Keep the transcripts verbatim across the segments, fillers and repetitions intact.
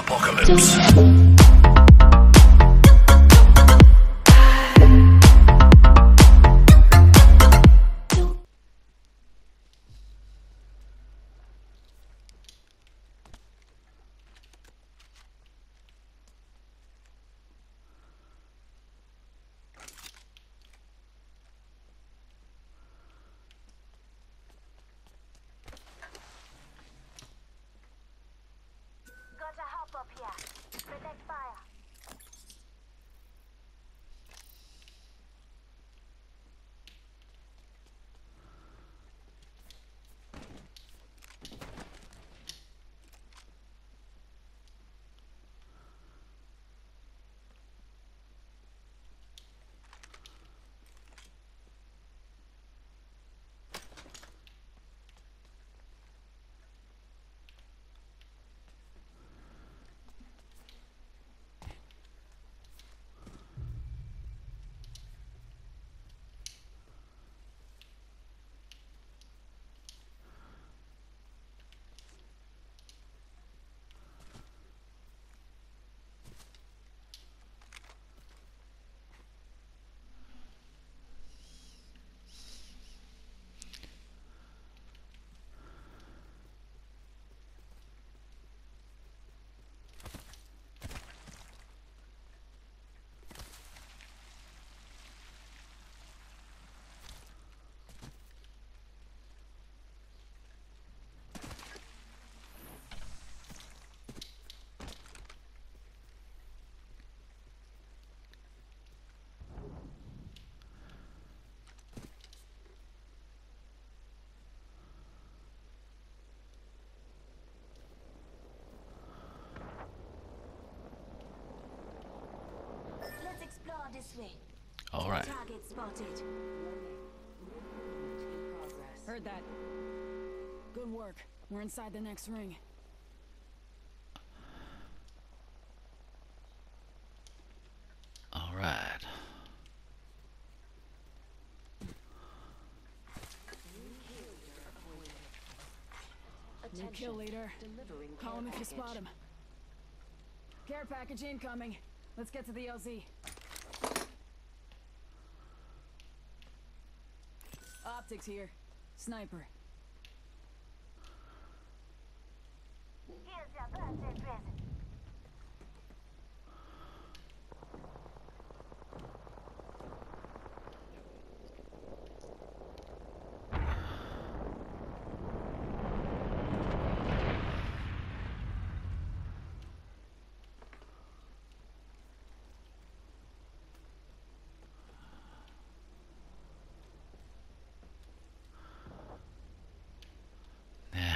Apocalypse. Gotta hop up here. Protect fire. Let's explore this way. All right. Target spotted. Heard that. Good work. We're inside the next ring. All right. New kill leader. Call him if you spot him. Care package incoming. Let's get to the L Z. Optics here. Sniper. Here's your birthday present. Yeah.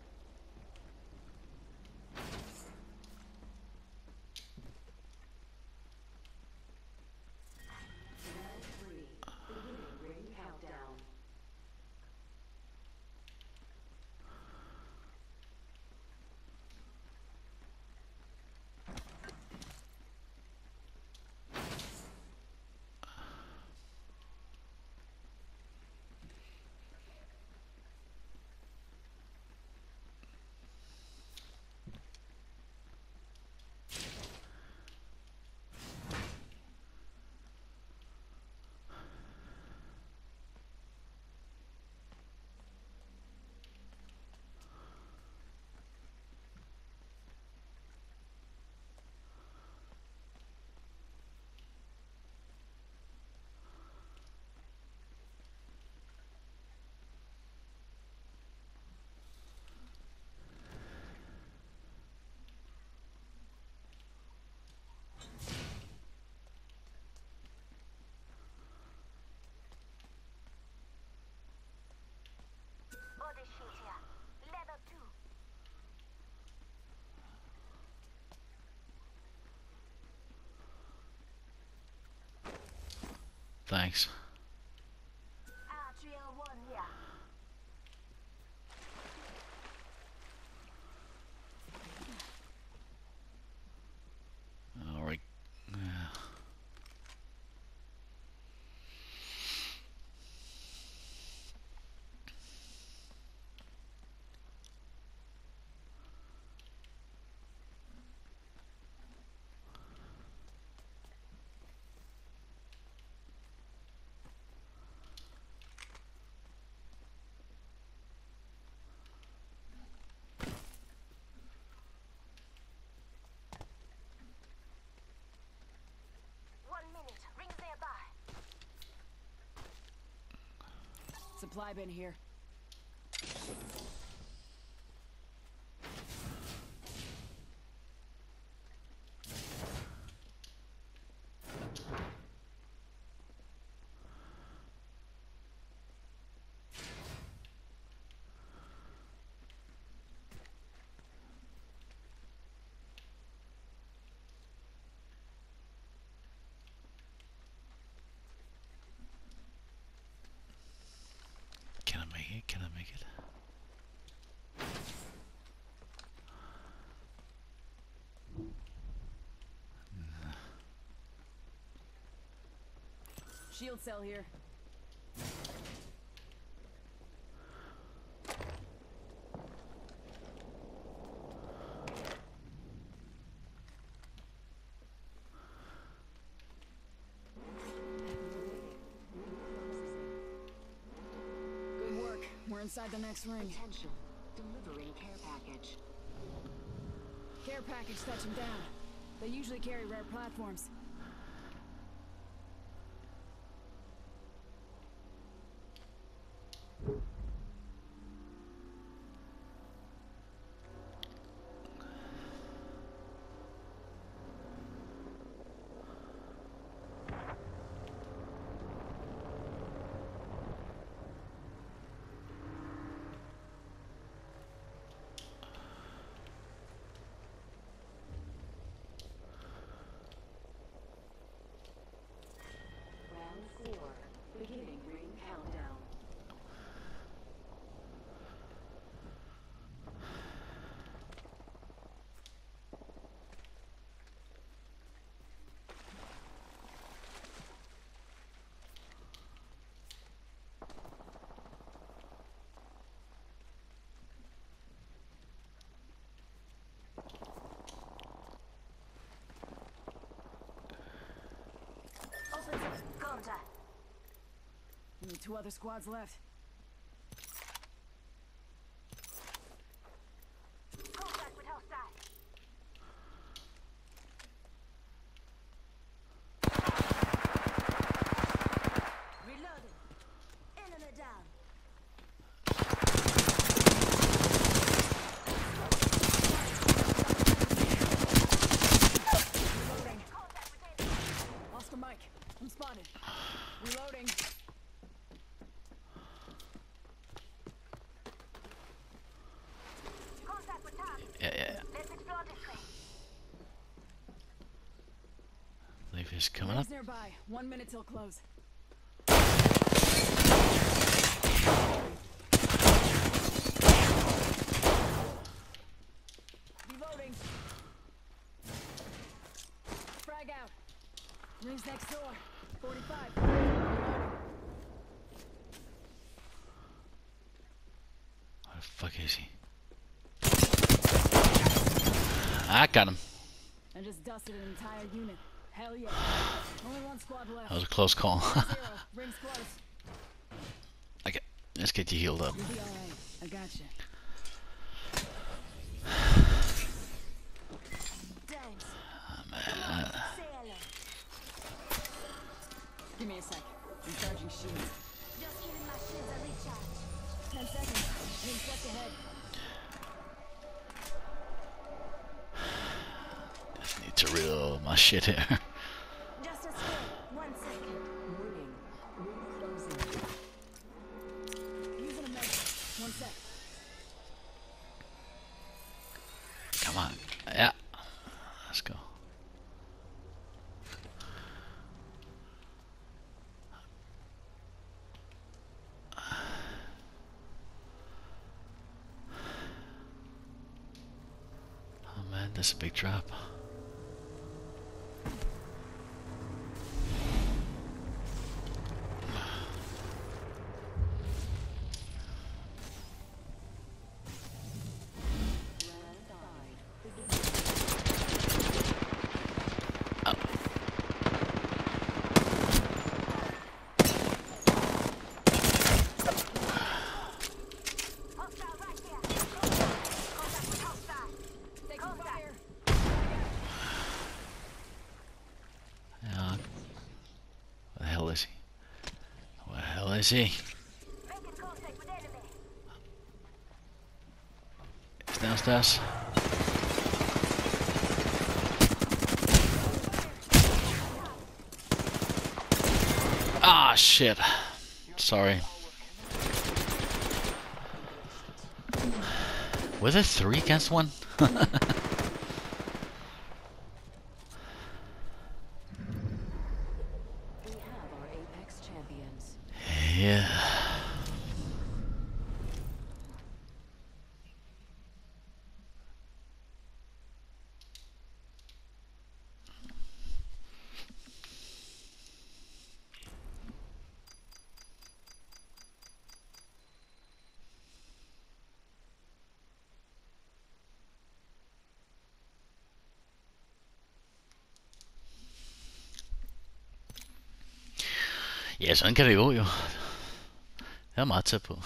Body sheet here. Level two. Thanks. Arterial one here. All right. Yeah. supply bin here. Can I make it? Can I make it? Shield cell here. Good work. We're inside the next ring. Attention. Delivering care package. Care package touching down. They usually carry rare platforms. Round four. Beginning ring countdown. Offensive. Counter. Only two other squads left. Contact with hostile. Reloading. Enemy down. Reloading. Contact with enemy. Oscar Mike. I'm spotted. Reloading. Contact with target. Yeah, yeah, yeah. Let's explore this way. Leave is coming up. Rings nearby. One minute till close. Reloading. Frag out. Rings next door. forty-five. Reloading. Where the fuck is he? I got him. I just dusted an entire unit. Hell yeah. Only one squad left. That was a close call. Zero. Rings close. Okay, let's get you healed up. You'll be alright. I got you. Thanks. Oh, man. Say hello. Give me a sec. I'm charging shields. Just giving my shields a recharge. Ten seconds. Rings just ahead. Just need to reel my shit here. Just a square. One second. Warning. Ring closing. Using a med. One sec. Come on. Yeah. Let's go. Oh man, this is a big drop. Round five. Hostile right here. Contact with hostile. Taking Contact. fire. Yeah. Where the hell is he? Where the hell is he? Making contact. upstairs. Ah, shit. Sorry. Were there three against one? We have our Apex champions. Yeah. Ja, sådan kan det gå jo. Jeg er meget tæt på.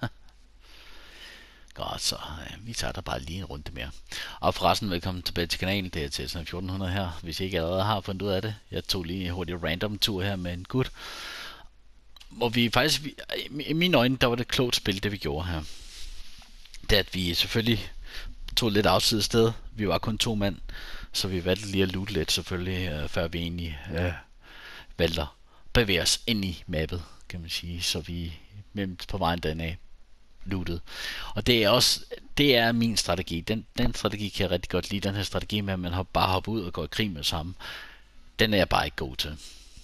Godt, så øh, vi tager der bare lige en runde mere. Og forresten, velkommen tilbage til kanalen. Det er til sådan fjorten hundrede her, hvis I ikke allerede har fundet ud af det. Jeg tog lige en hurtig random tur her med en gut. Hvor vi faktisk, i mine øjne, der var det et klogt spil, det vi gjorde her. Det at vi selvfølgelig tog lidt afsides sted. Vi var kun to mand, så vi valgte lige at loote lidt selvfølgelig, øh, før vi egentlig øh, valgte at bevæge os ind i mappet, kan man sige. Så vi på vejen dernede lootet. Og det er også, det er min strategi. Den, den strategi kan jeg rigtig godt lide. Den her strategi med, at man har bare hopper ud og går i krig med sammen. Den er jeg bare ikke god til.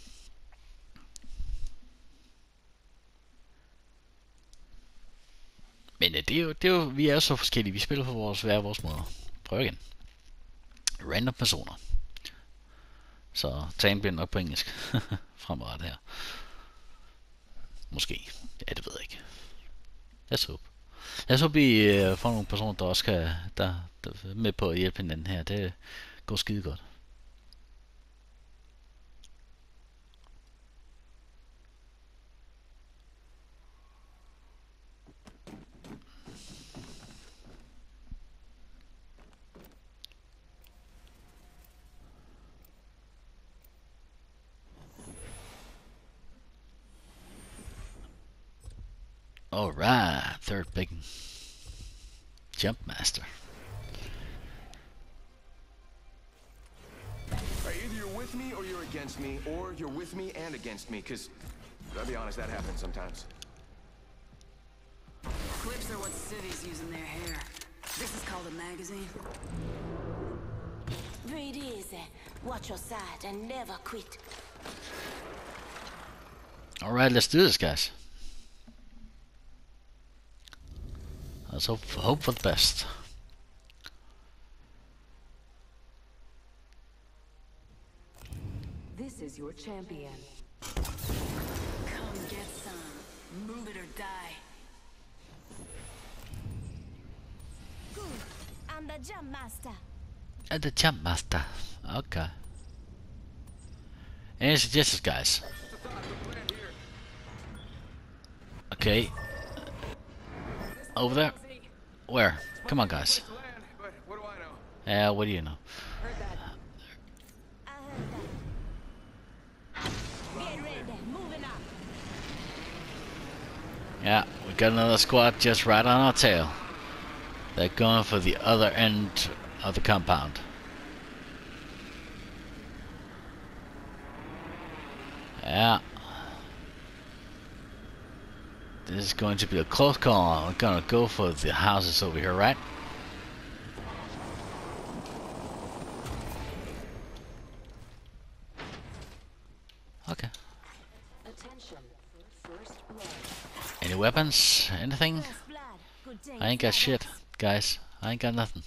Men det er jo, det er jo, vi er jo så forskellige. Vi spiller på vores, hver vores måder. Prøv igen. Random personer. Så tagen bliver nok på engelsk. Fremret her. Måske. Ja, det ved jeg ikke. Lad os håbe. Lad os håbe, vi uh, får nogle personer, der også kan, der, der er med på at hjælpe hinanden her. Det går skide godt. Alright, third big jump master. Right, either you're with me or you're against me, or you're with me and against me, because, I'll be honest, that happens sometimes. Clips are what cities use in their hair. This is called a magazine. Breathe easy. Watch your side and never quit. Alright, let's do this, guys. Let's hope, hope for the best. This is your champion. Come get some. Move it or die. Good. I'm the jump master. And the jump master. Okay. Any suggestions, guys? Okay. Over there? Where? Come on, guys. But what do I know? Yeah, what do you know? I heard that. Get ready. Moving up. Yeah, we got another squad just right on our tail. They're going for the other end of the compound. Yeah. This is going to be a close call. We're gonna go for the houses over here, right? Okay. Attention. First blood. Any weapons? Anything? First blood. Good thing. I ain't got it's shit, guys. I ain't got nothing.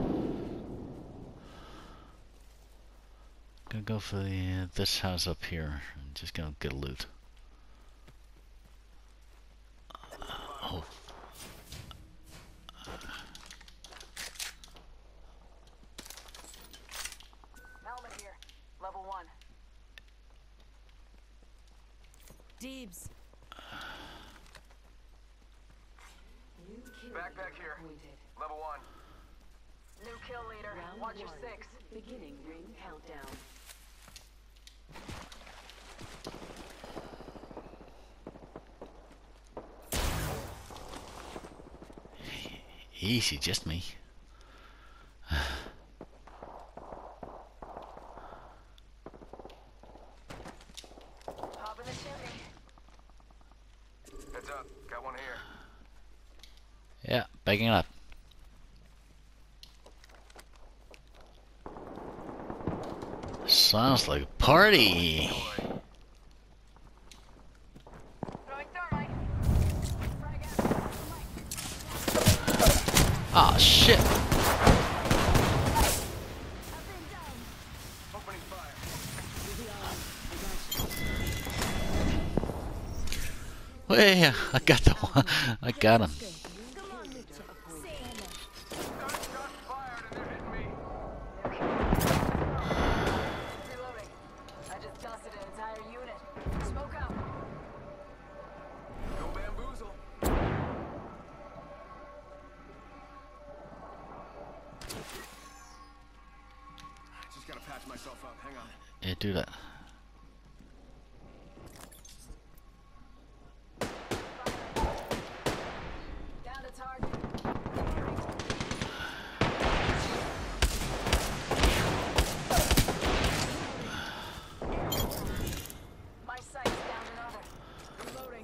Gonna go for the uh, this house up here. I'm just gonna get a loot. Oh. Helmet here. Level one. Dibs. New kill Backpack here. appointed. Level one. New kill leader. Round Watch your one. six. Beginning ring countdown. Easy, just me. backing it up. Sounds like a party. Ah, shit. Well, yeah, I got the one. I got him. Come on, Mitchell. Say hello. Reloading. I just dusted an entire unit. Smoke out. No bamboozle. Just gotta patch myself up. Hang on. Yeah, do that. Down to target. My sight's down another. Reloading.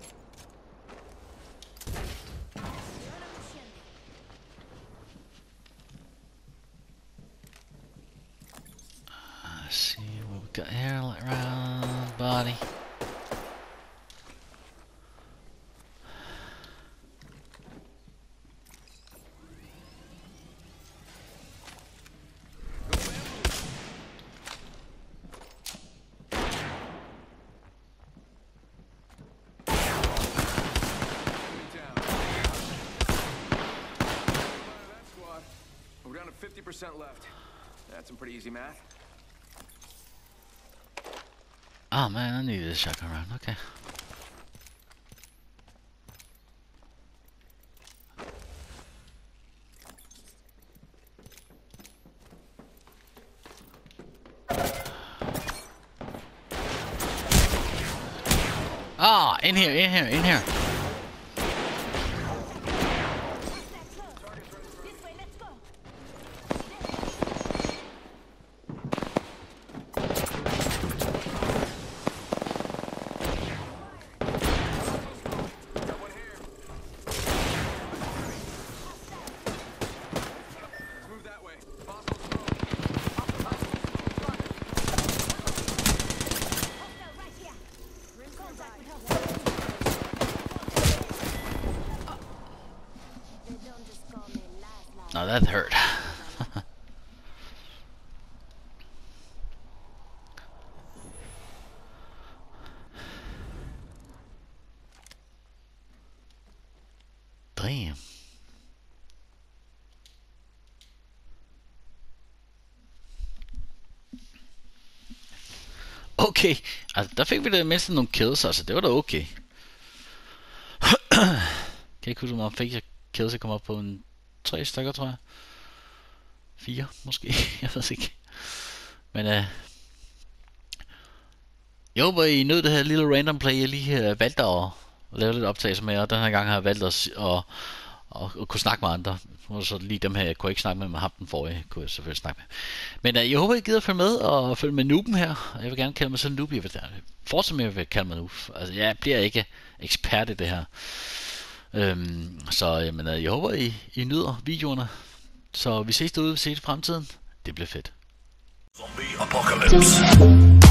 Let's see what we got here. Like round body. We're down to fifty percent left. That's some pretty easy math. Oh man, I needed a shotgun round. Okay. Ah, in here, in here, in here. This way, let's go. Got one here. Let's move that way. Fossils Hostile right here. Contact with hostile. They don't just call me last Now that hurt. Damn. Okay, altså der fik vi da mindst nogle kills, altså det var da okay. Kan ikke huske, om fik jeg kills, jeg kom op på en tre stykker, tror jeg. Fire, måske, jeg ved ikke. Men øh, jeg håber, I nød det her lille random play, jeg lige øh, valgte at lave lidt optagelser med, og den her gang har jeg valgt at, at, at, at kunne snakke med andre. Så lige dem her, jeg kunne ikke snakke med, men ham den forrige kunne jeg selvfølgelig snakke med. Men øh, jeg håber, I gider følge med og følge med nooben her. Jeg vil gerne kalde mig selv noob. Jeg vil fortsætte med at vil kalde mig noob. Altså, jeg bliver ikke ekspert i det her. Øhm, så jamen, jeg håber, I, I nyder videoerne. Så vi ses derude, vi ses i fremtiden. Det bliver fedt. Zombie apocalypse.